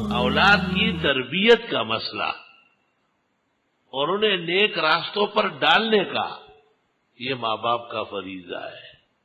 اولاد کی تربیت کا مسئلہ اور انہیں نیک راستوں پر ڈالنے کا یہ ماں باپ کا فریضہ ہے۔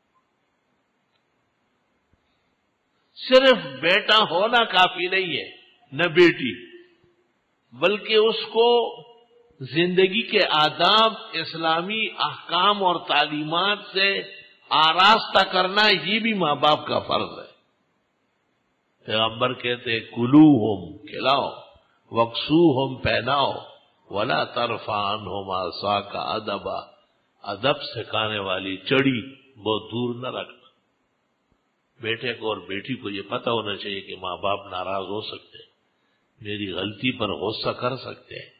صرف بیٹا ہونا کافی نہیں ہے، نہ بیٹی، بلکہ اس کو زندگی کے آداب، اسلامی احکام اور تعلیمات سے آراستہ کرنا یہ بھی ماں باپ کا فرض ہے۔ پیغمبر کہتے کلوہم، کھلاؤ، وکسوہم، پہناؤ، ولا ترفع عنہم عصاک ادبا، ادب سکھانے والی چڑی بہت دور نہ رکھنا۔ بیٹے کو اور بیٹی کو یہ پتہ ہونا چاہیے کہ ماں باپ ناراض ہو سکتے ہیں، میری غلطی پر غصہ کر سکتے ہیں۔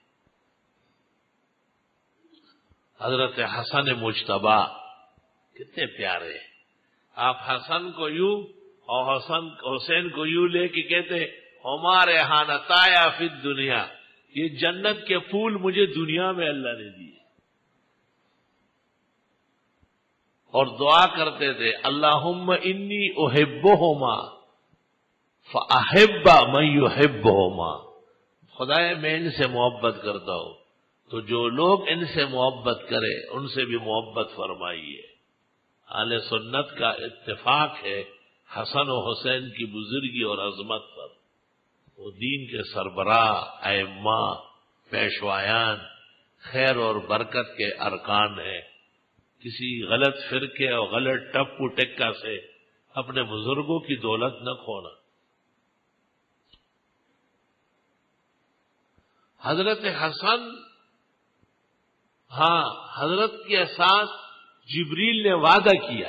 حضرت حسن مجتبی کتنے پیارے ہیں، آپ حسن کو یوں اور حسین کو یوں لے کے کہتے ہمارے حانتایا فی الدنیا، یہ جنت کے پھول مجھے دنیا میں اللہ نے دیے، اور دعا کرتے تھے اللہم انی احبہما فاحب من یحبہما، خدایا میں ان سے محبت کرتا ہوں تو جو لوگ ان سے محبت کرے ان سے بھی محبت فرمائیے۔ اہل سنت کا اتفاق ہے حسن و حسین کی بزرگی اور عظمت پر، وہ دین کے سربراہ، ائمہ، پیشوایان، خیر اور برکت کے ارکان ہیں۔ کسی غلط فرقے اور غلط ٹپو ٹکا سے اپنے بزرگوں کی دولت نہ کھونا۔ حضرت حسن، حضرت کے ساتھ جبریل نے وعدہ کیا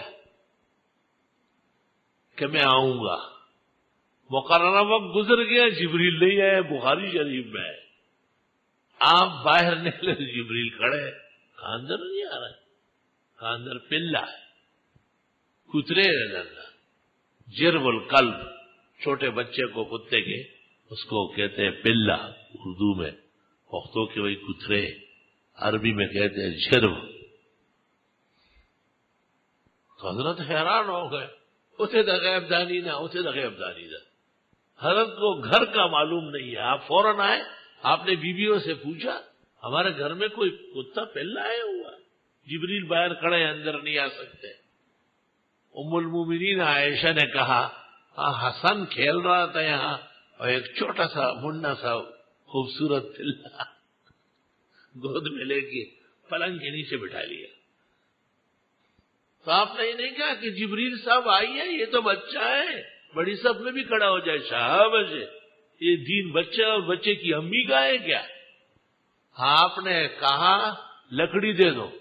کہ میں آؤں گا، مقررہ وقت گزر گیا، جبریل نہیں آئے، بخاری شریف میں ہے۔ آپ باہر نکلے، جبریل کھڑے، اندر نہیں آ رہے، اندر پلہ ہے، کترے رہنا، جرب القلب، چھوٹے بچے کو کتے کے اس کو کہتے ہیں پلہ اردو میں، پختو کے وہی کترے، عربی میں کہتے ہیں جرب۔ تو حضرت حیران ہو گئے، اسے تو غیب دانی نہ، اسے تو غیب دانی نہ، حضرت کو گھر کا معلوم نہیں ہے۔ آپ فوراً آئے، آپ نے بیویوں سے پوچھا ہمارے گھر میں کوئی کتا پلہ آیا ہوا ہے؟ جبریل باہر کھڑے، اندر نہیں آ سکتے۔ ام المومنین عائشہ نے کہا حسن کھیل رہا تھا یہاں اور ایک چھوٹا سا منڈا سا خوبصورت پلہ گود میں لے کے پلنگ کے نیچے بٹھا لیا۔ تو آپ نے یہ نہیں کہا کہ جبریل صاحب آئیے، یہ تو بچہ ہے، بڑی صف میں بھی کھڑا ہو جائے، صاحب یہ دین بچہ اور بچے کی امی کا ہے کیا؟ آپ نے کہا لکڑی دے دو،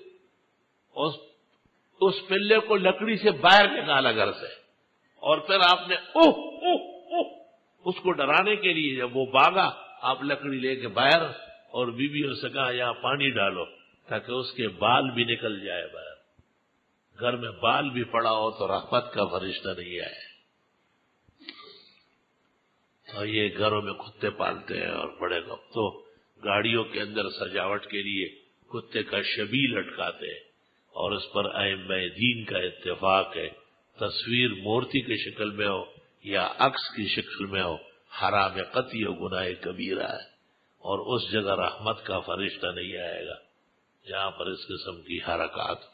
اس پلے کو لکڑی سے باہر نکالا گھر سے، اور پھر آپ نے اس کو ڈرانے کے لیے جب وہ بھاگا، آپ لکڑی لے کے باہر، اور بیویوں سے کہا یہاں پانی ڈالو تاکہ اس کے بال بھی نکل جائے باہر۔ گھر میں بال بھی پڑا ہو تو رحمت کا فرشتہ نہیں آئے۔ اور یہ گھروں میں کتے پالتے ہیں، اور بڑے اب تو گاڑیوں کے اندر سجاوٹ کے لیے کتے کا شبیہ لٹکاتے ہیں، اور اس پر ائمہ دین کا اتفاق ہے، تصویر مورتی کی شکل میں ہو یا عکس کی شکل میں ہو، حرام قطعی و گناہ کبیرہ ہے، اور اس جگہ رحمت کا فرشتہ نہیں آئے گا جہاں پر اس قسم کی حرکات ہو۔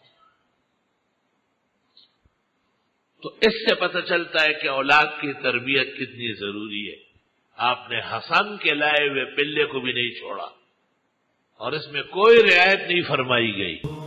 تو اس سے پتہ چلتا ہے کہ اولاد کی تربیت کتنی ضروری ہے۔ آپ نے حسن کے لائے ہوئے پلے کو بھی نہیں چھوڑا، اور اس میں کوئی رعایت نہیں فرمائی گئی۔